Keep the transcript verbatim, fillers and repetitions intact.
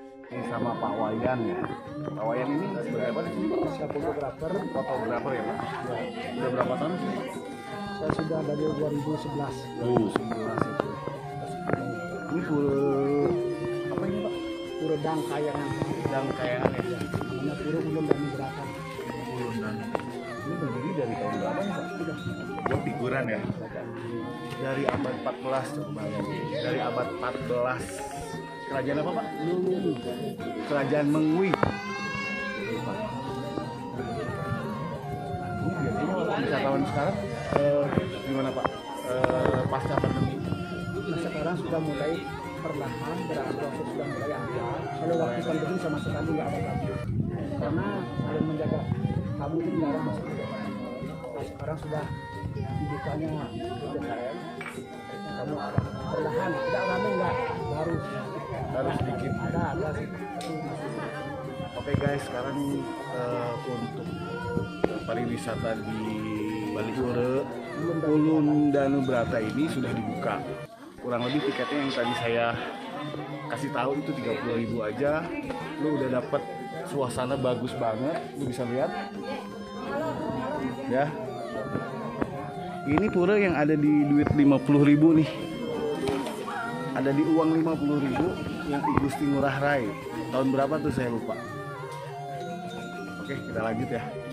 Ini sama Pak Wayan ya. Pak Wayan ini sebagai apa sih? Saya fotografer. Fotografer ya Pak? Ya. Udah berapa tahun sih Pak? Saya sudah dari dua ribu sebelas. dua ribu sebelas itu. Ini pura apa ini Pak? Pura Dangkayangan. Dangkayangan ya? Namanya Pura Ulun dan Beratan. Ulun dan ini berdiri dari tahun berapa nih Pak? Buat figuran ya? Dari abad empat belas coba ya. Dari abad empat belas. Kerajaan apa Pak? Lulu. Kerajaan Mengwi. Ini biasanya kalau wisatawan sekarang eh, gimana Pak? Eh, pasca pandemi? Nah, sekarang sudah mulai perlahan berangsur sudah mulai ada. Kalau waktu pandemi sama sekali nggak ada lagi. Karena saling menjaga tamu itu dilarang masuk. Nah, sekarang sudah dibukanya P P K M. Kamu ada perlahan, tidak ramai nggak baru Baru sedikit. ada ada sih. Oke guys, sekarang eh, untuk pariwisata di Bali Pura Ulun Danu Brata ini sudah dibuka. Kurang lebih tiketnya yang tadi saya kasih tahu itu tiga puluh ribu aja. Lu udah dapet suasana bagus banget, lu bisa lihat. Ya. Ini pura yang ada di duit lima puluh ribu nih. Ada di uang lima puluh ribu yang I Gusti Ngurah Rai. Tahun berapa tuh saya lupa. Oke, kita lanjut ya.